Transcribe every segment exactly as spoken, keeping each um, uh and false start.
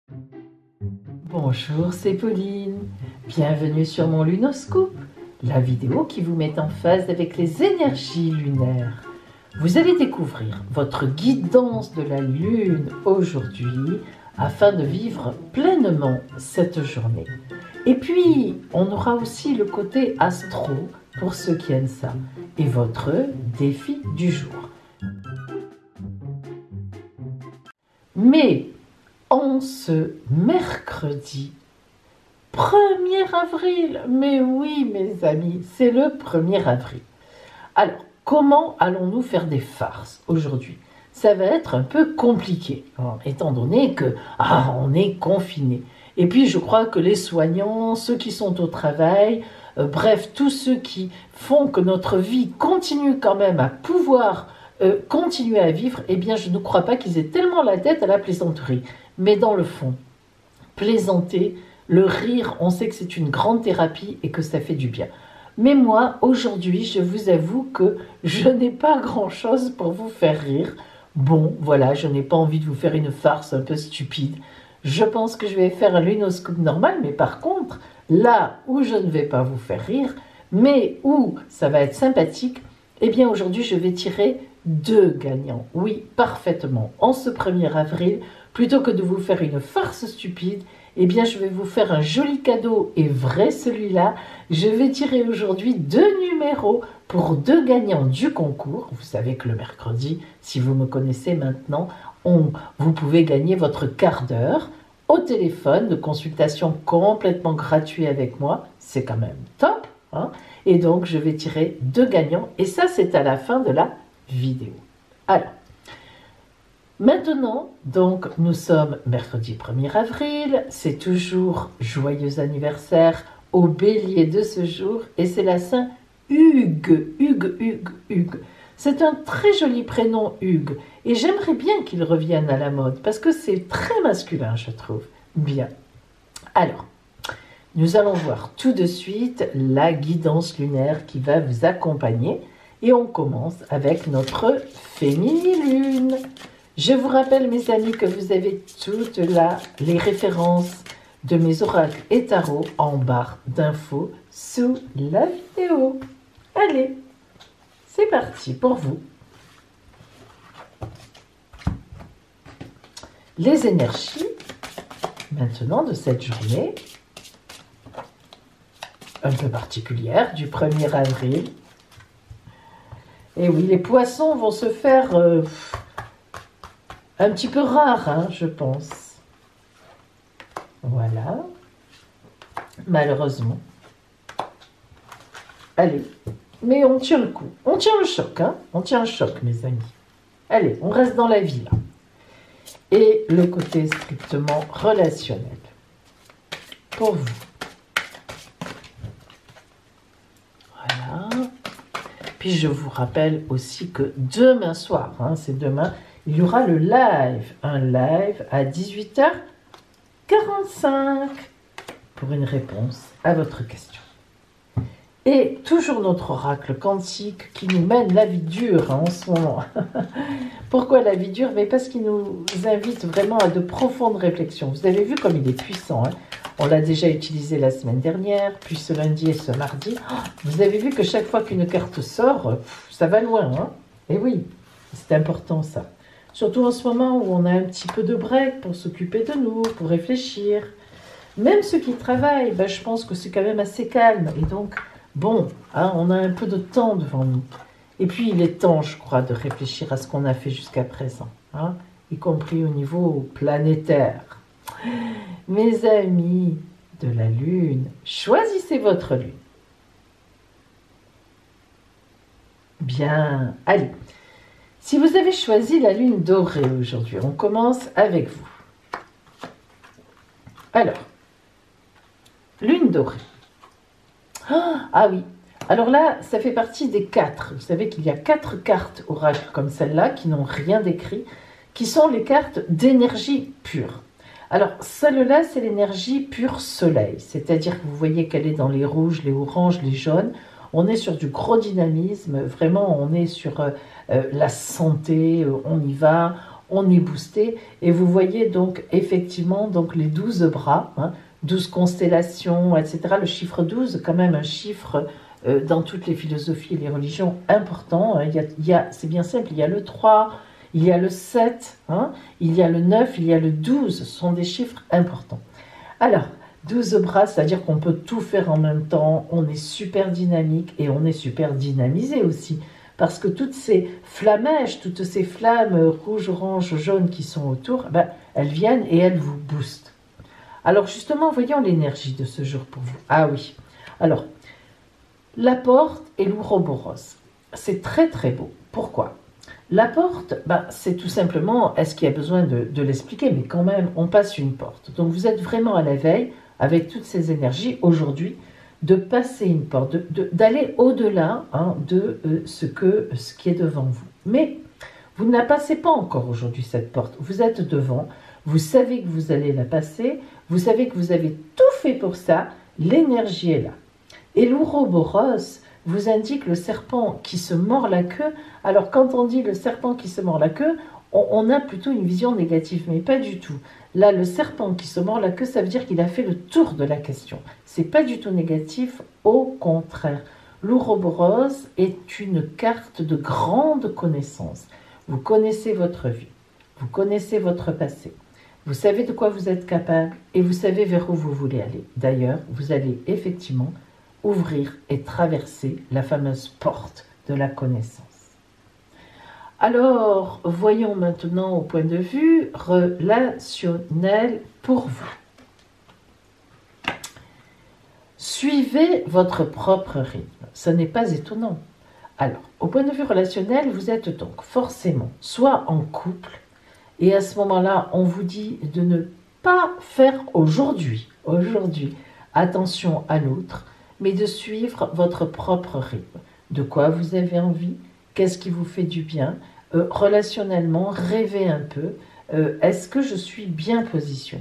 Bonjour, c'est Pauline. Bienvenue sur mon Lunoscope, la vidéo qui vous met en phase avec les énergies lunaires. Vous allez découvrir votre guidance de la Lune aujourd'hui afin de vivre pleinement cette journée. Et puis, on aura aussi le côté astro pour ceux qui aiment ça et votre défi du jour. Mais en ce mercredi premier avril, mais oui mes amis, c'est le premier avril. Alors, comment allons-nous faire des farces aujourd'hui? Ça va être un peu compliqué, hein, étant donné que ah, on est confiné. Et puis je crois que les soignants, ceux qui sont au travail, euh, bref, tous ceux qui font que notre vie continue quand même à pouvoir euh, continuer à vivre, eh bien je ne crois pas qu'ils aient tellement la tête à la plaisanterie. Mais dans le fond, plaisanter, le rire, on sait que c'est une grande thérapie et que ça fait du bien. Mais moi, aujourd'hui, je vous avoue que je n'ai pas grand-chose pour vous faire rire. Bon, voilà, je n'ai pas envie de vous faire une farce un peu stupide. Je pense que je vais faire un lunoscope normal, mais par contre, là où je ne vais pas vous faire rire, mais où ça va être sympathique, eh bien aujourd'hui, je vais tirer deux gagnants. Oui, parfaitement. En ce premier avril, plutôt que de vous faire une farce stupide, eh bien je vais vous faire un joli cadeau, et vrai celui-là. Je vais tirer aujourd'hui deux numéros pour deux gagnants du concours. Vous savez que le mercredi, si vous me connaissez maintenant, on, vous pouvez gagner votre quart d'heure au téléphone de consultation complètement gratuit avec moi. C'est quand même top, hein? Et donc je vais tirer deux gagnants, et ça c'est à la fin de la vidéo. Alors, maintenant, donc, nous sommes mercredi premier avril, c'est toujours joyeux anniversaire au bélier de ce jour, et c'est la Saint Hugues, Hugues, Hugues, Hugues. C'est un très joli prénom, Hugues, et j'aimerais bien qu'il revienne à la mode, parce que c'est très masculin, je trouve. Bien. Alors, nous allons voir tout de suite la guidance lunaire qui va vous accompagner, et on commence avec notre féminilune. Je vous rappelle, mes amis, que vous avez toutes là les références de mes oracles et tarots en barre d'infos sous la vidéo. Allez, c'est parti pour vous. Les énergies, maintenant, de cette journée, un peu particulière, du premier avril. Et oui, les poissons vont se faire... Euh, un petit peu rare, hein, je pense. Voilà. Malheureusement. Allez. Mais on tient le coup. On tient le choc, hein. On tient le choc, mes amis. Allez, on reste dans la vie, là. Et le côté strictement relationnel. Pour vous. Voilà. Puis je vous rappelle aussi que demain soir, hein, c'est demain... il y aura le live, un live à dix-huit heures quarante-cinq pour une réponse à votre question. Et toujours notre oracle quantique qui nous mène la vie dure, hein, en ce moment. Pourquoi la vie dure? Mais parce qu'il nous invite vraiment à de profondes réflexions. Vous avez vu comme il est puissant, hein? On l'a déjà utilisé la semaine dernière, puis ce lundi et ce mardi. Vous avez vu que chaque fois qu'une carte sort, ça va loin, hein? Et oui, c'est important ça. Surtout en ce moment où on a un petit peu de break pour s'occuper de nous, pour réfléchir. Même ceux qui travaillent, ben, je pense que c'est quand même assez calme. Et donc, bon, hein, on a un peu de temps devant nous. Et puis, il est temps, je crois, de réfléchir à ce qu'on a fait jusqu'à présent, hein, y compris au niveau planétaire. Mes amis de la Lune, choisissez votre Lune. Bien, allez. Si vous avez choisi la lune dorée aujourd'hui, on commence avec vous. Alors, lune dorée. Ah oui, alors là, ça fait partie des quatre. Vous savez qu'il y a quatre cartes oracles comme celle-là qui n'ont rien d'écrit, qui sont les cartes d'énergie pure. Alors, celle-là, c'est l'énergie pure soleil, c'est-à-dire que vous voyez qu'elle est dans les rouges, les oranges, les jaunes. On est sur du gros dynamisme, vraiment, on est sur euh, la santé, on y va, on est boosté. Et vous voyez donc effectivement donc les douze bras, hein, douze constellations, et cetera. Le chiffre douze, quand même un chiffre euh, dans toutes les philosophies et les religions important. Il y a, il y a, c'est bien simple, il y a le trois, il y a le sept, hein, il y a le neuf, il y a le douze. Ce sont des chiffres importants. Alors, douze bras, c'est-à-dire qu'on peut tout faire en même temps, on est super dynamique et on est super dynamisé aussi. Parce que toutes ces flammèges, toutes ces flammes rouges, orange, jaunes qui sont autour, ben, elles viennent et elles vous boostent. Alors justement, voyons l'énergie de ce jour pour vous. Ah oui, alors, la porte et l'ouroboros, c'est très très beau. Pourquoi? La porte, ben, c'est tout simplement, est-ce qu'il y a besoin de, de l'expliquer? Mais quand même, on passe une porte. Donc vous êtes vraiment à la veille, avec toutes ces énergies, aujourd'hui, de passer une porte, de, de, d'aller au-delà hein, de euh, ce, que, ce qui est devant vous. Mais vous ne la passez pas encore aujourd'hui, cette porte. Vous êtes devant, vous savez que vous allez la passer, vous savez que vous avez tout fait pour ça, l'énergie est là. Et l'ouroboros vous indique le serpent qui se mord la queue. Alors quand on dit le serpent qui se mord la queue, on, on a plutôt une vision négative, mais pas du tout. Là, le serpent qui se mord la queue, ça veut dire qu'il a fait le tour de la question. C'est pas du tout négatif, au contraire. L'ouroboros est une carte de grande connaissance. Vous connaissez votre vie, vous connaissez votre passé, vous savez de quoi vous êtes capable et vous savez vers où vous voulez aller. D'ailleurs, vous allez effectivement ouvrir et traverser la fameuse porte de la connaissance. Alors, voyons maintenant au point de vue relationnel pour vous. Suivez votre propre rythme. Ce n'est pas étonnant. Alors, au point de vue relationnel, vous êtes donc forcément soit en couple, et à ce moment-là, on vous dit de ne pas faire aujourd'hui, aujourd'hui, attention à l'autre, mais de suivre votre propre rythme. De quoi vous avez envie? Qu'est-ce qui vous fait du bien? euh, Relationnellement, rêvez un peu. Euh, Est-ce que je suis bien positionnée?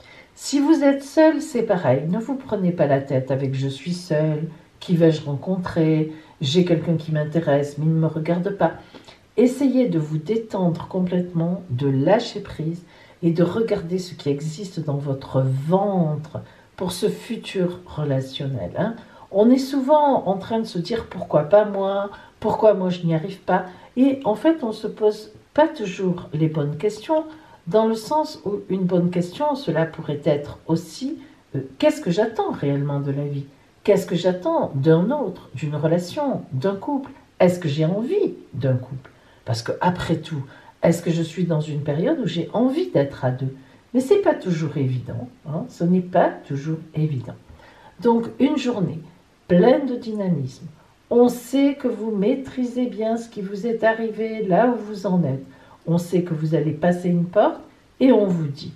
Si vous êtes seul, c'est pareil. Ne vous prenez pas la tête avec « je suis seul »,« qui vais-je rencontrer »,« j'ai quelqu'un qui m'intéresse, mais il ne me regarde pas ». Essayez de vous détendre complètement, de lâcher prise et de regarder ce qui existe dans votre ventre pour ce futur relationnel. Hein. On est souvent en train de se dire « pourquoi pas moi ? Pourquoi moi je n'y arrive pas ?» Et en fait, on ne se pose pas toujours les bonnes questions, dans le sens où une bonne question, cela pourrait être aussi euh, « qu'est-ce que j'attends réellement de la vie ? Qu'est-ce que j'attends d'un autre, d'une relation, d'un couple ? Est-ce que j'ai envie d'un couple ? Parce que après tout, est-ce que je suis dans une période où j'ai envie d'être à deux? Mais ce n'est pas toujours évident, hein, ce n'est pas toujours évident. Donc une journée pleine de dynamisme, on sait que vous maîtrisez bien ce qui vous est arrivé là où vous en êtes. On sait que vous allez passer une porte et on vous dit,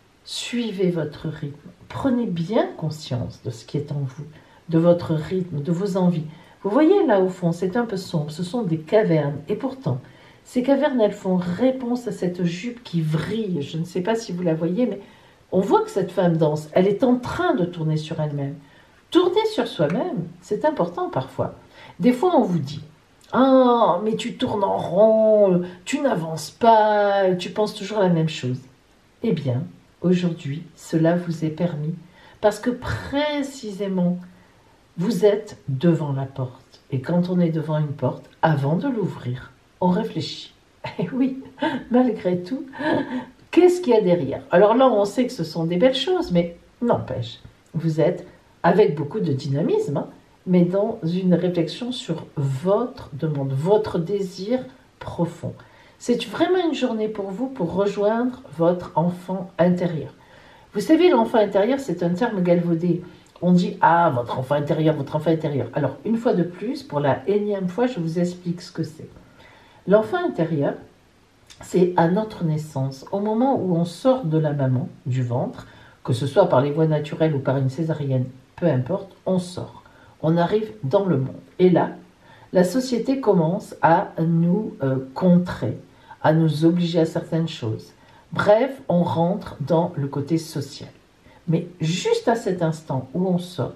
suivez votre rythme, prenez bien conscience de ce qui est en vous, de votre rythme, de vos envies. Vous voyez là au fond, c'est un peu sombre, ce sont des cavernes et pourtant, ces cavernes, elles font réponse à cette jupe qui vrille. Je ne sais pas si vous la voyez, mais on voit que cette femme danse. Elle est en train de tourner sur elle-même. Tourner sur soi-même, c'est important parfois. Des fois, on vous dit « Ah, mais tu tournes en rond, tu n'avances pas, tu penses toujours la même chose. » Eh bien, aujourd'hui, cela vous est permis parce que précisément, vous êtes devant la porte. Et quand on est devant une porte, avant de l'ouvrir, on réfléchit. Et oui, malgré tout, qu'est-ce qu'il y a derrière? Alors là, on sait que ce sont des belles choses, mais n'empêche, vous êtes avec beaucoup de dynamisme, hein, mais dans une réflexion sur votre demande, votre désir profond. C'est vraiment une journée pour vous pour rejoindre votre enfant intérieur. Vous savez, l'enfant intérieur, c'est un terme galvaudé. On dit « Ah, votre enfant intérieur, votre enfant intérieur ». Alors, une fois de plus, pour la énième fois, je vous explique ce que c'est. L'enfant intérieur, c'est à notre naissance, au moment où on sort de la maman, du ventre, que ce soit par les voies naturelles ou par une césarienne, peu importe, on sort. On arrive dans le monde. Et là, la société commence à nous euh, contrer, à nous obliger à certaines choses. Bref, on rentre dans le côté social. Mais juste à cet instant où on sort,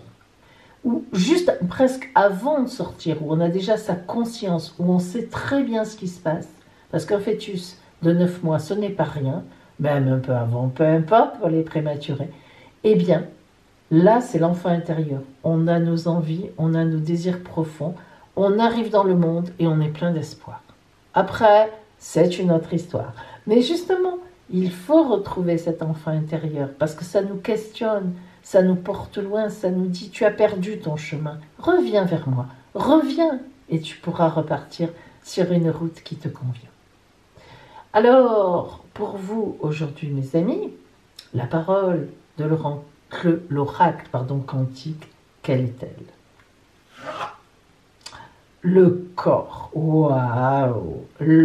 ou juste presque avant de sortir, où on a déjà sa conscience, où on sait très bien ce qui se passe, parce qu'un fœtus, de neuf mois, ce n'est pas rien, même un peu avant, peu importe pour les prématurés, eh bien, là, c'est l'enfant intérieur. On a nos envies, on a nos désirs profonds, on arrive dans le monde et on est plein d'espoir. Après, c'est une autre histoire. Mais justement, il faut retrouver cet enfant intérieur parce que ça nous questionne, ça nous porte loin, ça nous dit « tu as perdu ton chemin, reviens vers moi, reviens » et tu pourras repartir sur une route qui te convient. Alors, pour vous aujourd'hui mes amis, la parole de l'oracle pardon, quantique, quelle est-elle? Le corps, waouh,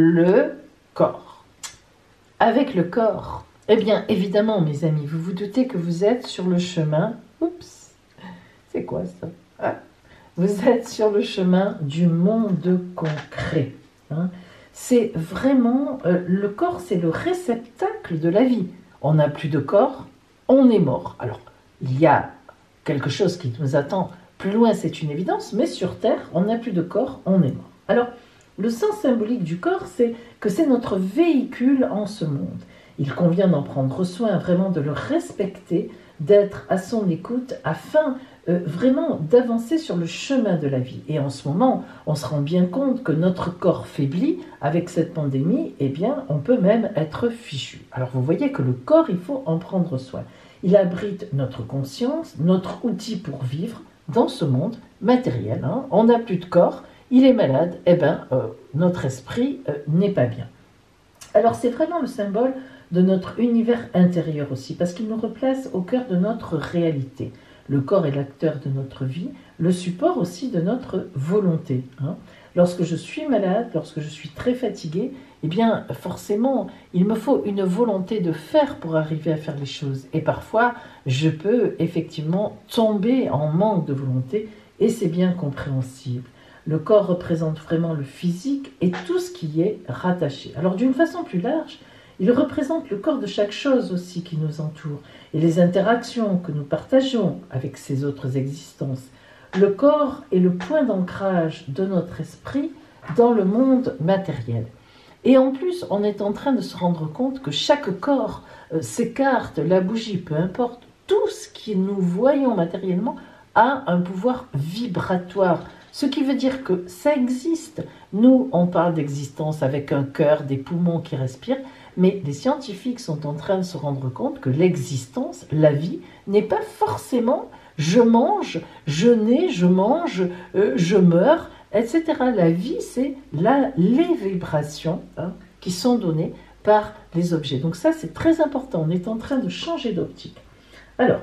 le corps. Avec le corps, eh bien évidemment mes amis, vous vous doutez que vous êtes sur le chemin, oups, c'est quoi ça ah, vous êtes sur le chemin du monde concret. Hein. C'est vraiment, euh, le corps c'est le réceptacle de la vie. On n'a plus de corps, on est mort. Alors, il y a quelque chose qui nous attend plus loin, c'est une évidence, mais sur Terre, on n'a plus de corps, on est mort. Alors, le sens symbolique du corps, c'est que c'est notre véhicule en ce monde. Il convient d'en prendre soin, vraiment de le respecter, d'être à son écoute afin euh, vraiment d'avancer sur le chemin de la vie. Et en ce moment, on se rend bien compte que notre corps faiblit avec cette pandémie, eh bien, on peut même être fichu. Alors vous voyez que le corps, il faut en prendre soin. Il abrite notre conscience, notre outil pour vivre dans ce monde matériel. Hein. On n'a plus de corps, il est malade, eh bien, euh, notre esprit euh, n'est pas bien. Alors c'est vraiment le symbole de notre univers intérieur aussi, parce qu'il nous replace au cœur de notre réalité. Le corps est l'acteur de notre vie, le support aussi de notre volonté. Hein. Lorsque je suis malade, lorsque je suis très fatiguée, eh bien forcément, il me faut une volonté de faire pour arriver à faire les choses. Et parfois, je peux effectivement tomber en manque de volonté, et c'est bien compréhensible. Le corps représente vraiment le physique et tout ce qui y est rattaché. Alors d'une façon plus large, il représente le corps de chaque chose aussi qui nous entoure et les interactions que nous partageons avec ces autres existences. Le corps est le point d'ancrage de notre esprit dans le monde matériel. Et en plus, on est en train de se rendre compte que chaque corps, euh, ses cartes, la bougie, peu importe, tout ce que nous voyons matériellement a un pouvoir vibratoire. Ce qui veut dire que ça existe. Nous, on parle d'existence avec un cœur, des poumons qui respirent, mais les scientifiques sont en train de se rendre compte que l'existence, la vie, n'est pas forcément je mange, je nais, je mange, euh, je meurs, et cetera. La vie, c'est la, les vibrations hein, qui sont données par les objets. Donc ça, c'est très important. On est en train de changer d'optique. Alors,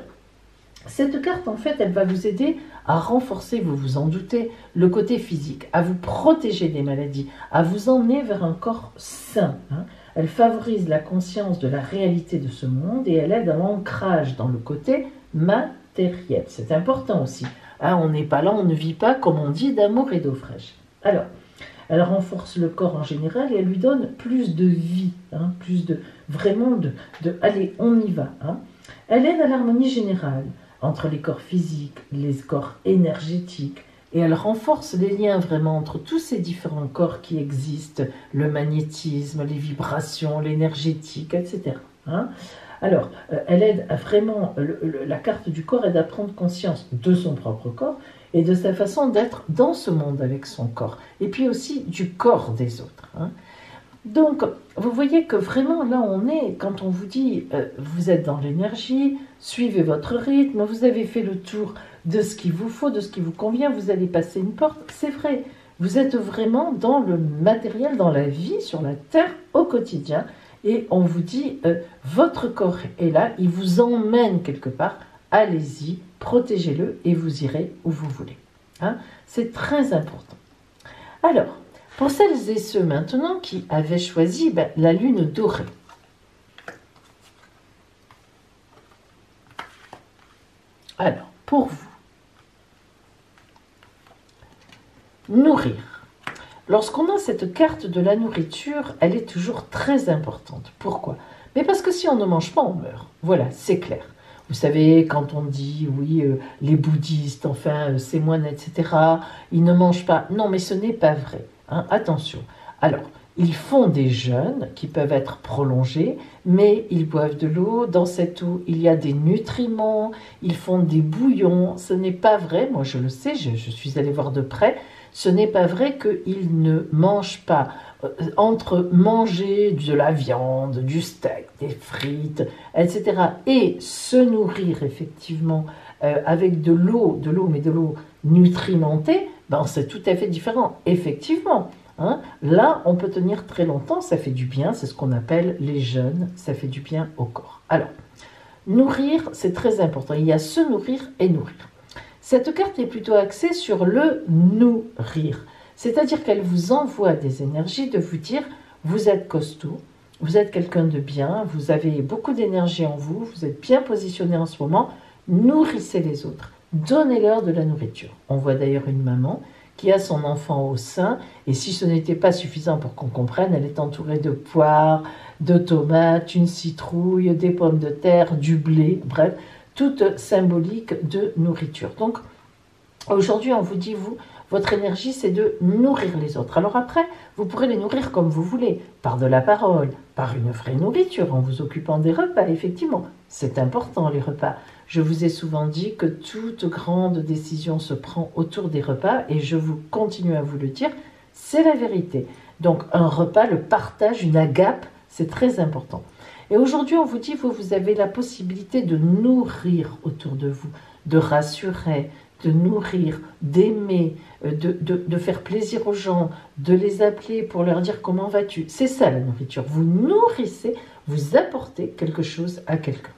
cette carte, en fait, elle va vous aider à renforcer, vous vous en doutez, le côté physique, à vous protéger des maladies, à vous emmener vers un corps sain. Hein. Elle favorise la conscience de la réalité de ce monde et elle aide à l'ancrage dans le côté matériel. C'est important aussi. Hein, on n'est pas là, on ne vit pas, comme on dit, d'amour et d'eau fraîche. Alors, elle renforce le corps en général et elle lui donne plus de vie, hein, plus de, vraiment de, de allez, on y va. Hein. Elle aide à l'harmonie générale entre les corps physiques, les corps énergétiques, et elle renforce les liens vraiment entre tous ces différents corps qui existent, le magnétisme, les vibrations, l'énergétique, et cetera. Hein. Alors, euh, elle aide à vraiment, le, le, la carte du corps aide à prendre conscience de son propre corps et de sa façon d'être dans ce monde avec son corps, et puis aussi du corps des autres. Hein. Donc, vous voyez que vraiment, là, on est, quand on vous dit, euh, vous êtes dans l'énergie, suivez votre rythme, vous avez fait le tour de ce qu'il vous faut, de ce qui vous convient, vous allez passer une porte, c'est vrai. Vous êtes vraiment dans le matériel, dans la vie, sur la terre, au quotidien, et on vous dit, euh, votre corps est là, il vous emmène quelque part, allez-y, protégez-le, et vous irez où vous voulez. Hein, c'est très important. Alors, pour celles et ceux maintenant qui avaient choisi ben, la lune dorée. Alors, pour vous, nourrir. Lorsqu'on a cette carte de la nourriture, elle est toujours très importante. Pourquoi? Mais parce que si on ne mange pas, on meurt. Voilà, c'est clair. Vous savez, quand on dit, oui, euh, les bouddhistes, enfin, euh, ces moines, et cetera, ils ne mangent pas. Non, mais ce n'est pas vrai. Hein, attention. Alors, Ils font des jeûnes qui peuvent être prolongés, mais ils boivent de l'eau. Dans cette eau, il y a des nutriments, ils font des bouillons. Ce n'est pas vrai, moi je le sais, je, je suis allée voir de près, ce n'est pas vrai qu'ils ne mangent pas. Entre manger de la viande, du steak, des frites, et cetera, et se nourrir effectivement euh, avec de l'eau, de l'eau, mais de l'eau nutrimentée, ben c'est tout à fait différent. Effectivement, hein, là, on peut tenir très longtemps, ça fait du bien, c'est ce qu'on appelle les jeûnes, ça fait du bien au corps. Alors, nourrir, c'est très important. Il y a se nourrir et nourrir. Cette carte est plutôt axée sur le nourrir. C'est-à-dire qu'elle vous envoie des énergies de vous dire, vous êtes costaud, vous êtes quelqu'un de bien, vous avez beaucoup d'énergie en vous, vous êtes bien positionné en ce moment, nourrissez les autres, donnez-leur de la nourriture. On voit d'ailleurs une maman qui a son enfant au sein, et si ce n'était pas suffisant pour qu'on comprenne, elle est entourée de poires, de tomates, une citrouille, des pommes de terre, du blé, bref, toute symbolique de nourriture. Donc, aujourd'hui, on vous dit, vous, votre énergie, c'est de nourrir les autres. Alors après, vous pourrez les nourrir comme vous voulez, par de la parole, par une vraie nourriture, en vous occupant des repas, effectivement. C'est important, les repas. Je vous ai souvent dit que toute grande décision se prend autour des repas, et je vous continue à vous le dire, c'est la vérité. Donc un repas, le partage, une agape, c'est très important. Et aujourd'hui, on vous dit, vous, vous avez la possibilité de nourrir autour de vous, de rassurer, de nourrir, d'aimer, de, de, de faire plaisir aux gens, de les appeler pour leur dire comment vas-tu. C'est ça la nourriture. Vous nourrissez, vous apportez quelque chose à quelqu'un.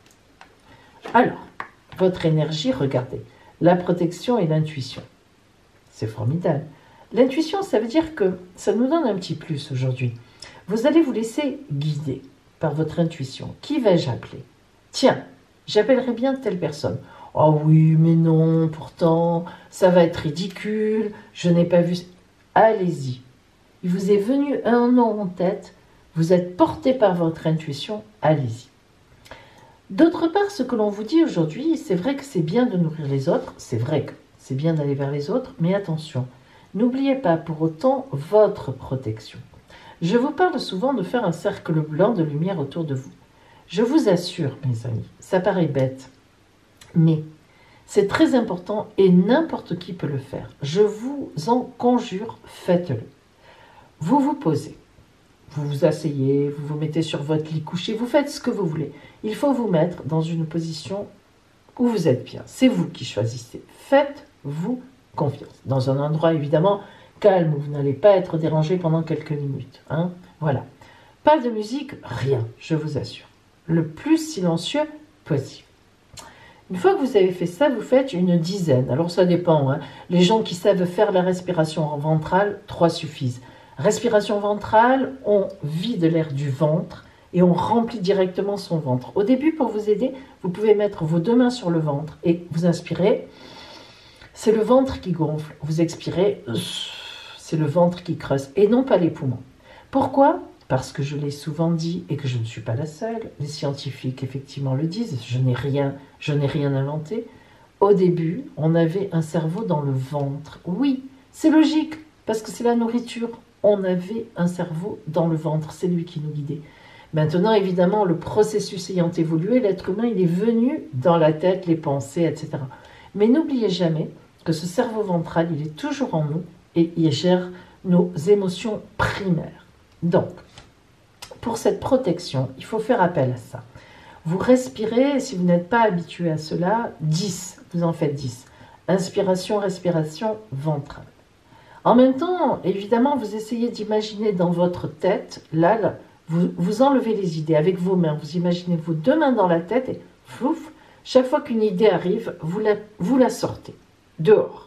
Alors, votre énergie, regardez, la protection et l'intuition. C'est formidable. L'intuition, ça veut dire que ça nous donne un petit plus aujourd'hui. Vous allez vous laisser guider par votre intuition. Qui vais-je appeler? Tiens, j'appellerai bien telle personne. Oh oui, mais non, pourtant, ça va être ridicule, je n'ai pas vu... Allez-y. Il vous est venu un nom en tête, vous êtes porté par votre intuition, allez-y. D'autre part, ce que l'on vous dit aujourd'hui, c'est vrai que c'est bien de nourrir les autres, c'est vrai que c'est bien d'aller vers les autres, mais attention, n'oubliez pas pour autant votre protection. Je vous parle souvent de faire un cercle blanc de lumière autour de vous. Je vous assure, mes amis, ça paraît bête, mais c'est très important et n'importe qui peut le faire. Je vous en conjure, faites-le. Vous vous posez, vous vous asseyez, vous vous mettez sur votre lit couché, vous faites ce que vous voulez. Il faut vous mettre dans une position où vous êtes bien. C'est vous qui choisissez. Faites-vous confiance. Dans un endroit évidemment calme où vous n'allez pas être dérangé pendant quelques minutes. Hein, voilà. Pas de musique, rien, je vous assure. Le plus silencieux possible. Une fois que vous avez fait ça, vous faites une dizaine. Alors ça dépend. Hein. Les gens qui savent faire la respiration ventrale, trois suffisent. Respiration ventrale, on vide l'air du ventre et on remplit directement son ventre. Au début, pour vous aider, vous pouvez mettre vos deux mains sur le ventre et vous inspirez. C'est le ventre qui gonfle. Vous expirez, c'est le ventre qui creuse et non pas les poumons. Pourquoi ? Parce que je l'ai souvent dit et que je ne suis pas la seule, les scientifiques effectivement le disent, je n'ai rien, je n'ai rien inventé. Au début, on avait un cerveau dans le ventre. Oui, c'est logique, parce que c'est la nourriture. On avait un cerveau dans le ventre, c'est lui qui nous guidait. Maintenant, évidemment, le processus ayant évolué, l'être humain, il est venu dans la tête, les pensées, et cetera. Mais n'oubliez jamais que ce cerveau ventral, il est toujours en nous et il gère nos émotions primaires. Donc, pour cette protection, il faut faire appel à ça. Vous respirez, si vous n'êtes pas habitué à cela, dix, vous en faites dix. Inspiration, respiration ventrale. En même temps, évidemment, vous essayez d'imaginer dans votre tête, là, là vous, vous enlevez les idées avec vos mains, vous imaginez vos deux mains dans la tête et flouf, chaque fois qu'une idée arrive, vous la, vous la sortez dehors.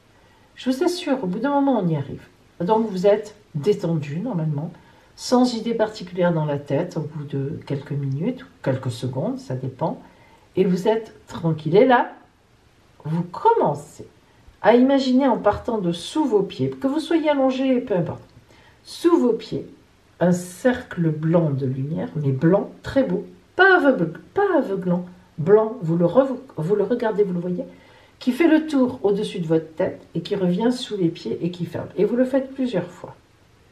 Je vous assure, au bout d'un moment, on y arrive. Donc, vous êtes détendu normalement, sans idée particulière dans la tête, au bout de quelques minutes, ou quelques secondes, ça dépend, et vous êtes tranquille. Et là, vous commencez à imaginer en partant de sous vos pieds, que vous soyez allongé, peu importe, sous vos pieds, un cercle blanc de lumière, mais blanc, très beau, pas aveugle, pas aveuglant, blanc, vous le, re, vous le regardez, vous le voyez, qui fait le tour au-dessus de votre tête et qui revient sous les pieds et qui ferme. Et vous le faites plusieurs fois.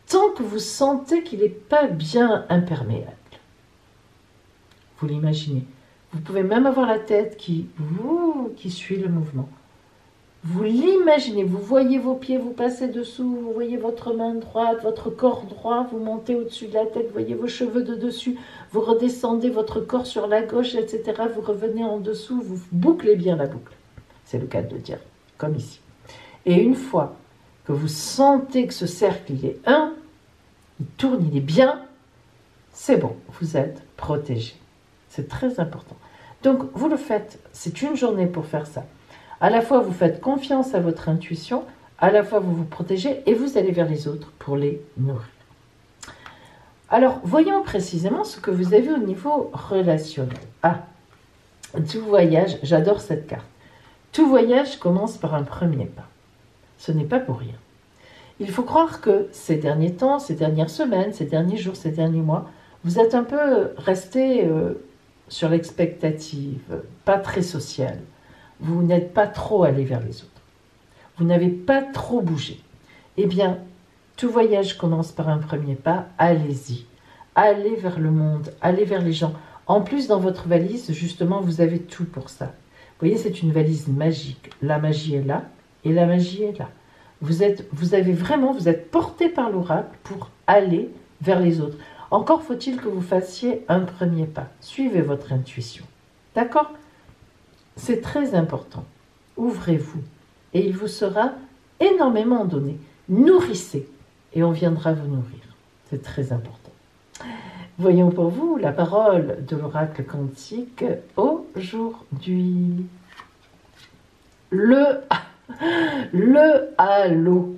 tant que vous sentez qu'il n'est pas bien imperméable. Vous l'imaginez. Vous pouvez même avoir la tête qui, ouh, qui suit le mouvement. Vous l'imaginez, vous voyez vos pieds, vous passez dessous, vous voyez votre main droite, votre corps droit, vous montez au-dessus de la tête, vous voyez vos cheveux de dessus, vous redescendez votre corps sur la gauche, et cetera. Vous revenez en dessous, vous bouclez bien la boucle. C'est le cas de le dire, comme ici. Et une fois que vous sentez que ce cercle, il est un, il tourne, il est bien, c'est bon, vous êtes protégé. C'est très important. Donc, vous le faites, c'est une journée pour faire ça. À la fois, vous faites confiance à votre intuition, à la fois, vous vous protégez et vous allez vers les autres pour les nourrir. Alors, voyons précisément ce que vous avez au niveau relationnel. Ah, tout voyage, j'adore cette carte. Tout voyage commence par un premier pas. Ce n'est pas pour rien. Il faut croire que ces derniers temps, ces dernières semaines, ces derniers jours, ces derniers mois, vous êtes un peu resté euh, sur l'expectative, pas très social. Vous n'êtes pas trop allé vers les autres. Vous n'avez pas trop bougé. Eh bien, tout voyage commence par un premier pas. Allez-y. Allez vers le monde. Allez vers les gens. En plus, dans votre valise, justement, vous avez tout pour ça. Vous voyez, c'est une valise magique. La magie est là et la magie est là. Vous êtes, vous avez vraiment, vous êtes porté par l'oracle pour aller vers les autres. Encore faut-il que vous fassiez un premier pas. Suivez votre intuition. D'accord ? C'est très important. Ouvrez-vous et il vous sera énormément donné. Nourrissez et on viendra vous nourrir. C'est très important. Voyons pour vous la parole de l'oracle quantique aujourd'hui. Le, le halo.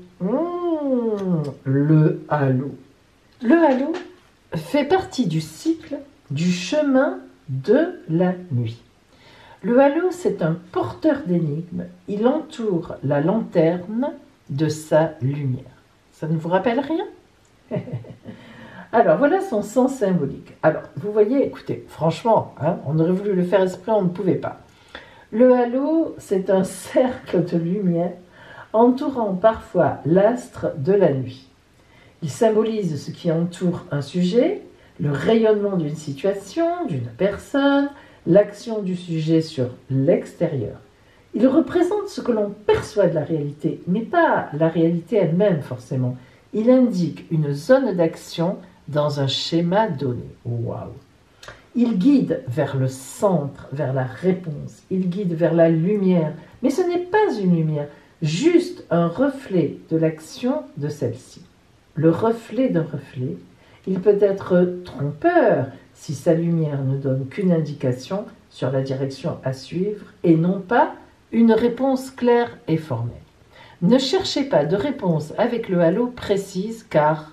Mmh, le halo. Le halo fait partie du cycle du chemin de la nuit. Le halo, c'est un porteur d'énigmes. Il entoure la lanterne de sa lumière. Ça ne vous rappelle rien? Alors, voilà son sens symbolique. Alors, vous voyez, écoutez, franchement, hein, on aurait voulu le faire exprès, on ne pouvait pas. Le halo, c'est un cercle de lumière entourant parfois l'astre de la nuit. Il symbolise ce qui entoure un sujet, le rayonnement d'une situation, d'une personne, l'action du sujet sur l'extérieur. Il représente ce que l'on perçoit de la réalité, mais pas la réalité elle-même forcément. Il indique une zone d'action dans un schéma donné. Waouh! Il guide vers le centre, vers la réponse. Il guide vers la lumière. Mais ce n'est pas une lumière, juste un reflet de l'action de celle-ci. Le reflet d'un reflet, il peut être trompeur si sa lumière ne donne qu'une indication sur la direction à suivre et non pas une réponse claire et formelle. Ne cherchez pas de réponse avec le halo précise car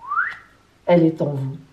elle est en vous.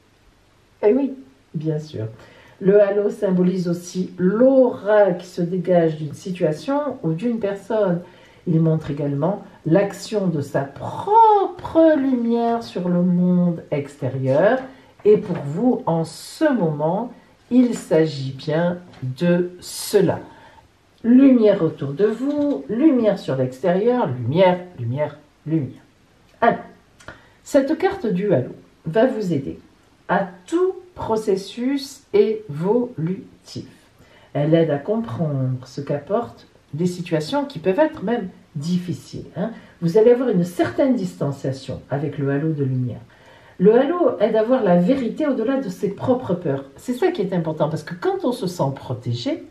Eh oui, bien sûr. Le halo symbolise aussi l'aura qui se dégage d'une situation ou d'une personne. Il montre également l'action de sa propre lumière sur le monde extérieur. Et pour vous, en ce moment, il s'agit bien de cela. Lumière autour de vous, lumière sur l'extérieur, lumière, lumière, lumière. Alors, cette carte du halo va vous aider à tout processus évolutif. Elle aide à comprendre ce qu'apportent des situations qui peuvent être même difficiles. Hein. Vous allez avoir une certaine distanciation avec le halo de lumière. Le halo aide à voir la vérité au-delà de ses propres peurs. C'est ça qui est important, parce que quand on se sent protégé,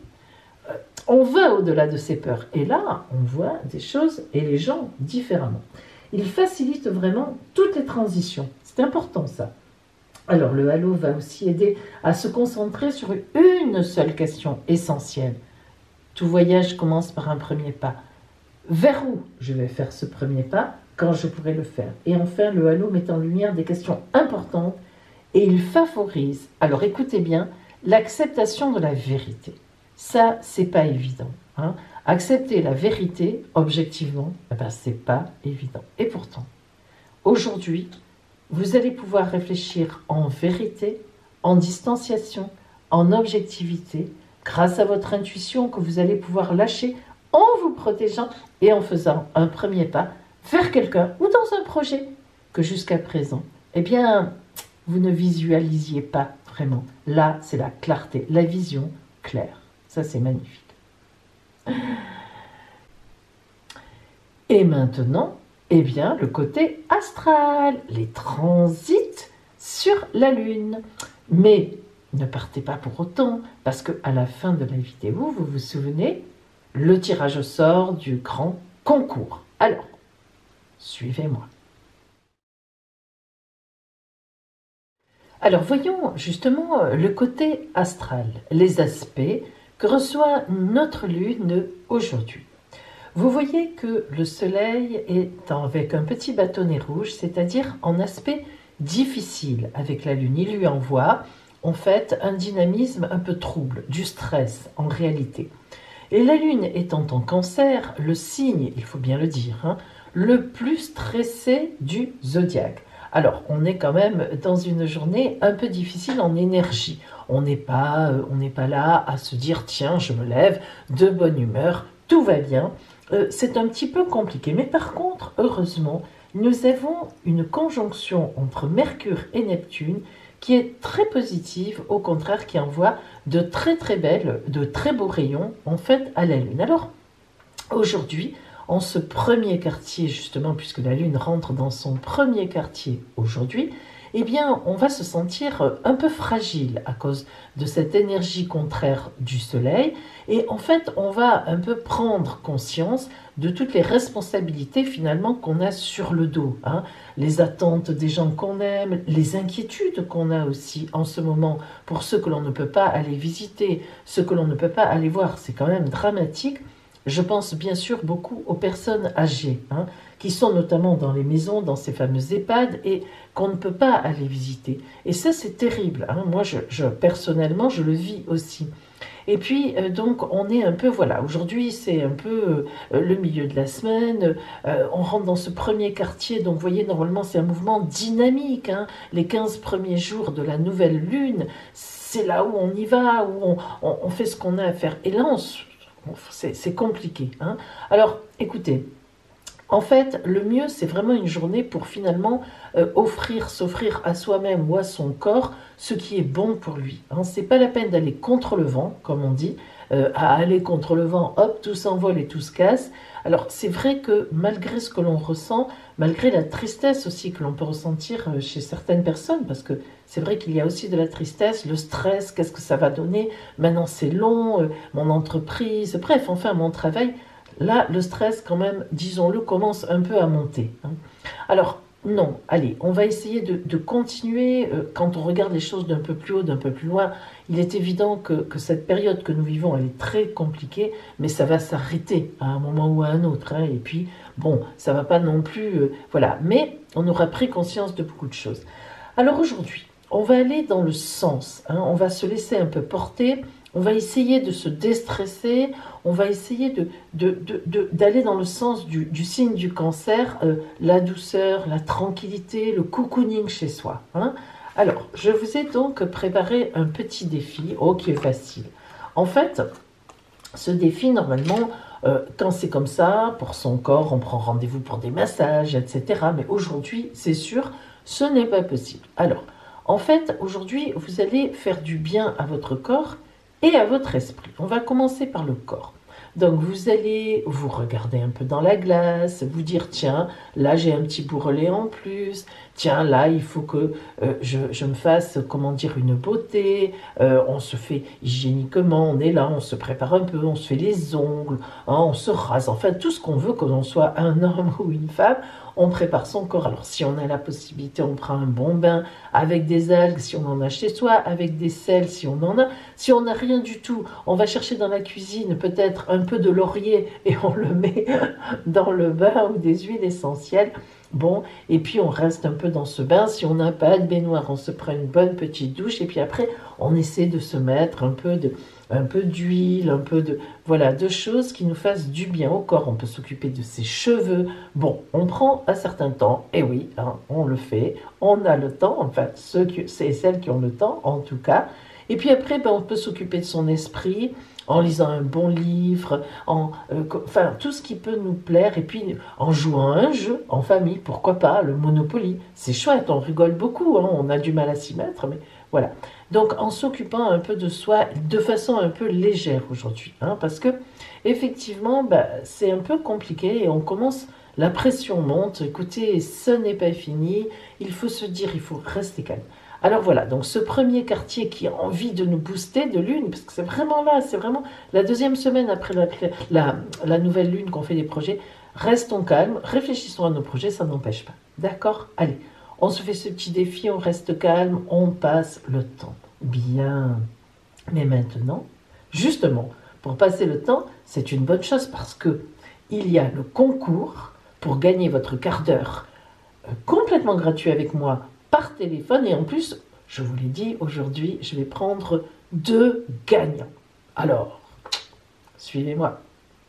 on va au-delà de ses peurs. Et là, on voit des choses et les gens différemment. Il facilite vraiment toutes les transitions. C'est important ça. Alors le halo va aussi aider à se concentrer sur une seule question essentielle. Tout voyage commence par un premier pas. Vers où je vais faire ce premier pas, quand je pourrai le faire? Et enfin, le halo met en lumière des questions importantes et il favorise, alors écoutez bien, l'acceptation de la vérité. Ça, c'est pas évident. Hein. Accepter la vérité, objectivement, eh ben, c'est pas évident. Et pourtant, aujourd'hui, vous allez pouvoir réfléchir en vérité, en distanciation, en objectivité, grâce à votre intuition que vous allez pouvoir lâcher en vous protégeant et en faisant un premier pas vers quelqu'un ou dans un projet que jusqu'à présent, eh bien, vous ne visualisiez pas vraiment. Là, c'est la clarté, la vision claire. Ça, c'est magnifique. Et maintenant, eh bien, le côté astral, les transits sur la Lune. Mais ne partez pas pour autant, parce qu'à la fin de la vidéo, vous vous souvenez, le tirage au sort du grand concours. Alors, suivez-moi. Alors, voyons justement le côté astral, les aspects que reçoit notre Lune aujourd'hui. Vous voyez que le Soleil est avec un petit bâtonnet rouge, c'est-à-dire en aspect difficile avec la Lune. Il lui envoie en fait un dynamisme un peu trouble, du stress en réalité. Et la Lune étant en Cancer, le signe, il faut bien le dire, hein, le plus stressé du zodiaque. Alors, on est quand même dans une journée un peu difficile en énergie. On n'est pas, euh, on n'est pas là à se dire, tiens, je me lève de bonne humeur, tout va bien. Euh, c'est un petit peu compliqué. Mais par contre, heureusement, nous avons une conjonction entre Mercure et Neptune qui est très positive, au contraire, qui envoie de très très belles, de très beaux rayons, en fait, à la Lune. Alors, aujourd'hui, en ce premier quartier, justement, puisque la Lune rentre dans son premier quartier aujourd'hui, eh bien, on va se sentir un peu fragile à cause de cette énergie contraire du Soleil. Et en fait, on va un peu prendre conscience de toutes les responsabilités finalement qu'on a sur le dos, hein. Les attentes des gens qu'on aime, les inquiétudes qu'on a aussi en ce moment pour ceux que l'on ne peut pas aller visiter, ceux que l'on ne peut pas aller voir, c'est quand même dramatique. Je pense bien sûr beaucoup aux personnes âgées, hein, qui sont notamment dans les maisons, dans ces fameuses EHPAD, et qu'on ne peut pas aller visiter. Et ça, c'est terrible, hein. Moi, je, je, personnellement, je le vis aussi. Et puis, euh, donc, on est un peu, voilà, aujourd'hui, c'est un peu euh, le milieu de la semaine, euh, on rentre dans ce premier quartier, donc vous voyez, normalement, c'est un mouvement dynamique, hein. Les quinze premiers jours de la nouvelle lune, c'est là où on y va, où on, on, on fait ce qu'on a à faire. Et là, on se c'est compliqué, hein. Alors, écoutez, en fait, le mieux, c'est vraiment une journée pour finalement euh, offrir, s'offrir à soi-même ou à son corps ce qui est bon pour lui, hein. C'est pas la peine d'aller contre le vent, comme on dit, euh, à aller contre le vent, hop, tout s'envole et tout se casse. Alors, c'est vrai que malgré ce que l'on ressent, malgré la tristesse aussi que l'on peut ressentir chez certaines personnes, parce que c'est vrai qu'il y a aussi de la tristesse, le stress, qu'est-ce que ça va donner? Maintenant, c'est long, euh, mon entreprise, bref, enfin, mon travail. Là, le stress, quand même, disons-le, commence un peu à monter, hein. Alors, non, allez, on va essayer de, de continuer. Euh, quand on regarde les choses d'un peu plus haut, d'un peu plus loin, il est évident que, que cette période que nous vivons, elle est très compliquée, mais ça va s'arrêter à un moment ou à un autre, hein. Et puis, bon, ça va pas non plus, euh, voilà. Mais on aura pris conscience de beaucoup de choses. Alors aujourd'hui, on va aller dans le sens, hein, on va se laisser un peu porter. On va essayer de se déstresser, on va essayer de, de, de, de, d'aller dans le sens du, du signe du Cancer, euh, la douceur, la tranquillité, le cocooning chez soi, hein. Alors, je vous ai donc préparé un petit défi, oh, qui est facile. En fait, ce défi, normalement, euh, quand c'est comme ça, pour son corps, on prend rendez-vous pour des massages, et cetera. Mais aujourd'hui, c'est sûr, ce n'est pas possible. Alors, en fait, aujourd'hui, vous allez faire du bien à votre corps et à votre esprit. On va commencer par le corps. Donc vous allez vous regarder un peu dans la glace, vous dire tiens, là j'ai un petit bourrelet en plus, tiens là il faut que euh, je, je me fasse, comment dire, une beauté, euh, on se fait hygiéniquement, on est là, on se prépare un peu, on se fait les ongles, hein, on se rase, enfin tout ce qu'on veut, que l'on soit un homme ou une femme, on prépare son corps. Alors si on a la possibilité, on prend un bon bain avec des algues, si on en a chez soi, avec des sels, si on en a. Si on n'a rien du tout, on va chercher dans la cuisine peut-être un peu de laurier et on le met dans le bain ou des huiles essentielles. Bon, et puis on reste un peu dans ce bain. Si on n'a pas de baignoire, on se prend une bonne petite douche et puis après, on essaie de se mettre un peu de... un peu d'huile, un peu de, voilà, de choses qui nous fassent du bien au corps. On peut s'occuper de ses cheveux. Bon, on prend un certain temps, et oui, hein, on le fait, on a le temps, enfin, ceux qui, c'est celles qui ont le temps, en tout cas. Et puis après, ben, on peut s'occuper de son esprit en lisant un bon livre, en, euh, enfin tout ce qui peut nous plaire, et puis en jouant à un jeu en famille, pourquoi pas, le Monopoly. C'est chouette, on rigole beaucoup, hein, on a du mal à s'y mettre, mais voilà. Donc en s'occupant un peu de soi de façon un peu légère aujourd'hui, hein, parce que effectivement, ben, c'est un peu compliqué et on commence, la pression monte, écoutez, ce n'est pas fini, il faut se dire, il faut rester calme. Alors voilà, donc ce premier quartier qui a envie de nous booster de lune, parce que c'est vraiment là, c'est vraiment la deuxième semaine après la, la, la nouvelle lune qu'on fait des projets, restons calmes, réfléchissons à nos projets, ça n'empêche pas. D'accord? Allez, on se fait ce petit défi, on reste calme, on passe le temps. Bien. Mais maintenant, justement, pour passer le temps, c'est une bonne chose parce que il y a le concours pour gagner votre quart d'heure euh, complètement gratuit avec moi par téléphone, et en plus, je vous l'ai dit, aujourd'hui, je vais prendre deux gagnants. Alors, suivez-moi.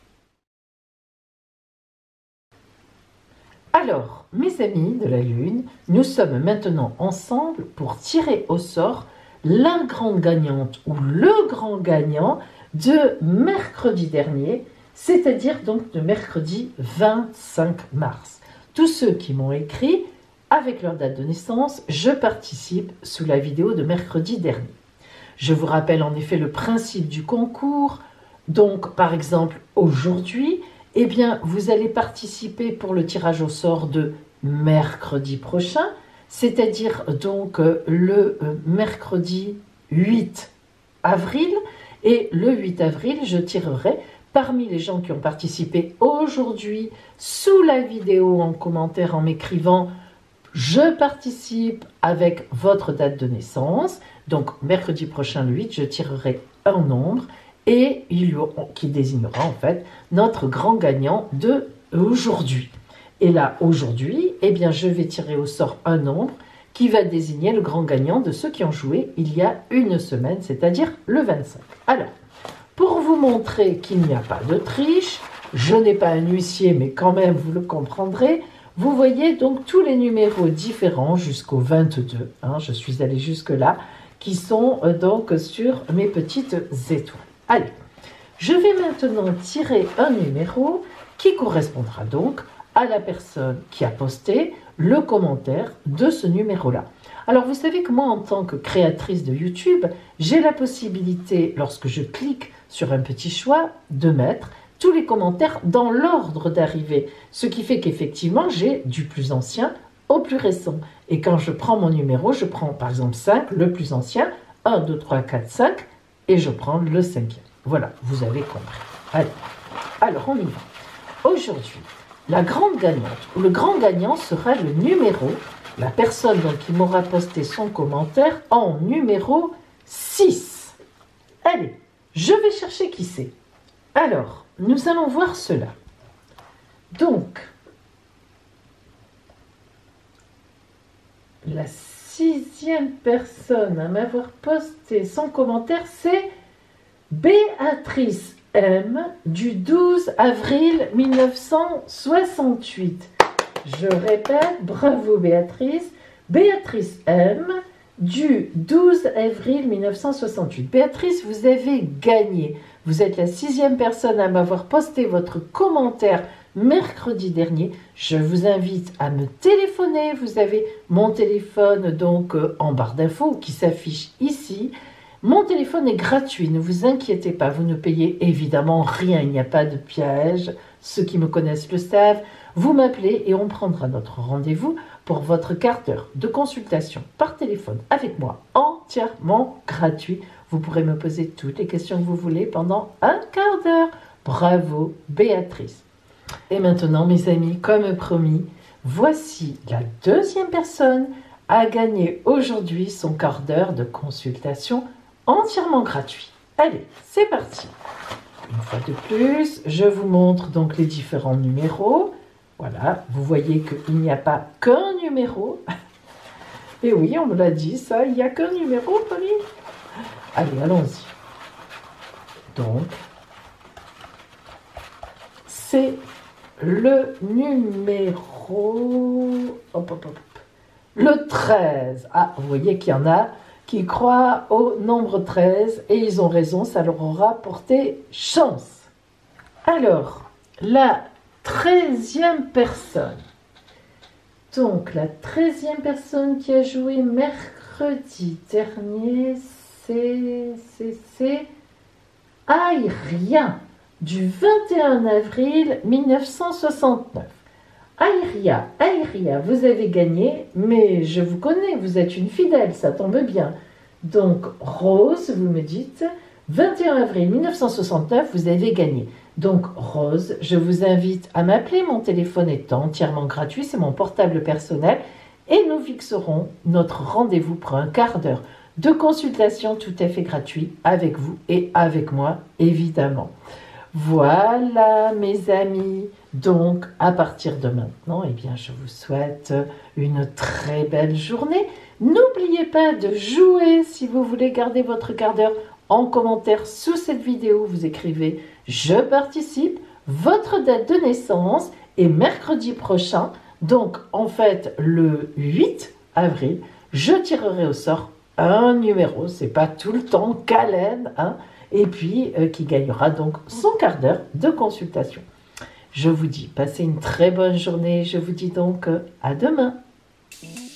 Alors, mes amis de la Lune, nous sommes maintenant ensemble pour tirer au sort la grande gagnante ou le grand gagnant de mercredi dernier, c'est-à-dire donc de mercredi vingt-cinq mars. Tous ceux qui m'ont écrit avec leur date de naissance, je participe sous la vidéo de mercredi dernier. Je vous rappelle en effet le principe du concours. Donc, par exemple, aujourd'hui, eh bien, vous allez participer pour le tirage au sort de mercredi prochain, c'est-à-dire donc le mercredi huit avril. Et le huit avril, je tirerai parmi les gens qui ont participé aujourd'hui sous la vidéo en commentaire en m'écrivant je participe avec votre date de naissance. Donc, mercredi prochain, le huit, je tirerai un nombre et il y aura, qui désignera en fait notre grand gagnant de aujourd'hui. Et là, aujourd'hui, eh bien, je vais tirer au sort un nombre qui va désigner le grand gagnant de ceux qui ont joué il y a une semaine, c'est-à-dire le vingt-cinq. Alors, pour vous montrer qu'il n'y a pas de triche, je n'ai pas un huissier, mais quand même, vous le comprendrez. Vous voyez donc tous les numéros différents jusqu'au vingt-deux, hein, je suis allée jusque-là, qui sont euh, donc sur mes petites étoiles. Allez, je vais maintenant tirer un numéro qui correspondra donc à la personne qui a posté le commentaire de ce numéro-là. Alors vous savez que moi, en tant que créatrice de YouTube, j'ai la possibilité, lorsque je clique sur un petit choix, de mettre tous les commentaires dans l'ordre d'arrivée, ce qui fait qu'effectivement, j'ai du plus ancien au plus récent. Et quand je prends mon numéro, je prends par exemple cinq, le plus ancien, un, deux, trois, quatre, cinq, et je prends le cinquième. Voilà, vous avez compris. Allez, alors on y va. Aujourd'hui, la grande gagnante, ou le grand gagnant sera le numéro, la personne donc qui m'aura posté son commentaire en numéro six. Allez, je vais chercher qui c'est. Alors, nous allons voir cela. Donc, la sixième personne à m'avoir posté son commentaire, c'est Béatrice M du douze avril mille neuf cent soixante-huit. Je répète, bravo Béatrice. Béatrice M du douze avril mille neuf cent soixante-huit. Béatrice, vous avez gagné. Vous êtes la sixième personne à m'avoir posté votre commentaire mercredi dernier. Je vous invite à me téléphoner. Vous avez mon téléphone donc en barre d'infos qui s'affiche ici. Mon téléphone est gratuit, ne vous inquiétez pas, vous ne payez évidemment rien, il n'y a pas de piège. Ceux qui me connaissent le savent. Vous m'appelez et on prendra notre rendez-vous pour votre quart d'heure de consultation par téléphone avec moi, entièrement gratuit. Vous pourrez me poser toutes les questions que vous voulez pendant un quart d'heure. Bravo Béatrice. Et maintenant mes amis, comme promis, voici la deuxième personne à gagner aujourd'hui son quart d'heure de consultation entièrement gratuit. Allez, c'est parti. Une fois de plus, je vous montre donc les différents numéros. Voilà, vous voyez qu'il n'y a pas qu'un numéro. Et oui, on me l'a dit, ça, il n'y a qu'un numéro, Pauline. Allez, allons-y. Donc, c'est le numéro... Hop, hop, hop. Le treize. Ah, vous voyez qu'il y en a qui croient au nombre treize et ils ont raison, ça leur aura porté chance. Alors, la treizième personne. Donc, la treizième personne qui a joué mercredi dernier, c'est... c'est... c'est... Aïria, du vingt et un avril mille neuf cent soixante-neuf. Aïria, Aïria, vous avez gagné, mais je vous connais, vous êtes une fidèle, ça tombe bien. Donc, Rose, vous me dites, vingt et un avril mille neuf cent soixante-neuf, vous avez gagné. Donc, Rose, je vous invite à m'appeler, mon téléphone est entièrement gratuit, c'est mon portable personnel, et nous fixerons notre rendez-vous pour un quart d'heure de consultation tout à fait gratuit avec vous et avec moi, évidemment. Voilà, mes amis. Donc, à partir de maintenant, eh bien, je vous souhaite une très belle journée. N'oubliez pas de jouer si vous voulez garder votre quart d'heure. En commentaire sous cette vidéo, vous écrivez « Je participe », votre date de naissance et mercredi prochain, donc en fait le huit avril, je tirerai au sort un numéro, c'est pas tout le temps câlin, hein, et puis euh, qui gagnera donc son quart d'heure de consultation. Je vous dis, passez une très bonne journée, je vous dis donc euh, à demain.